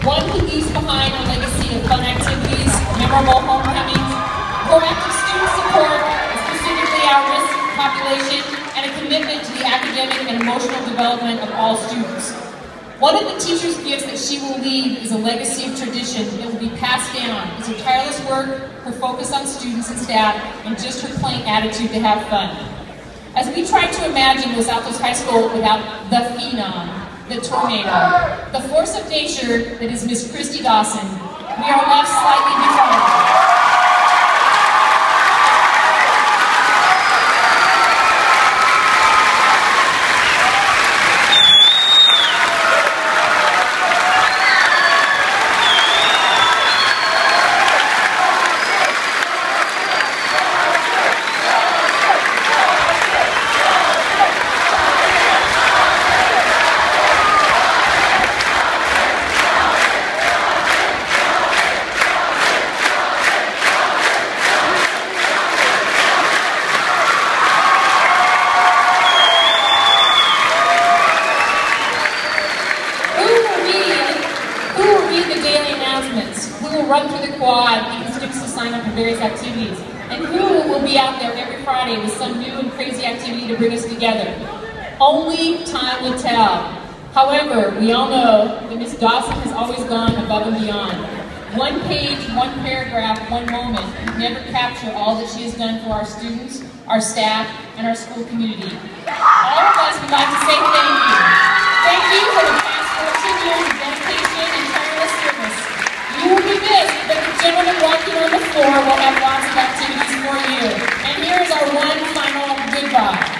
One who leaves behind a legacy of fun activities, memorable homecomings, proactive student support, a specifically at-risk population, and a commitment to the academic and emotional development of all students. One of the teacher's gifts that she will leave is a legacy of tradition that will be passed down. It's her tireless work, her focus on students and staff, and just her plain attitude to have fun. As we try to imagine Los Altos High School without the phenom, the tornado, the force of nature that is Miss Cristy Dawson, we are left slightly befuddled. Run through the quad, getting students to sign up for various activities, and who will be out there every Friday with some new and crazy activity to bring us together. Only time will tell. However, we all know that Ms. Dawson has always gone above and beyond. One page, one paragraph, one moment can never capture all that she has done for our students, our staff, and our school community. All of us would like to say thank you. Thank you for the past 14 years of dedication and tireless service. You will be missed, but the gentleman walking on the floor will have lots of activities for you. And here is our one final goodbye.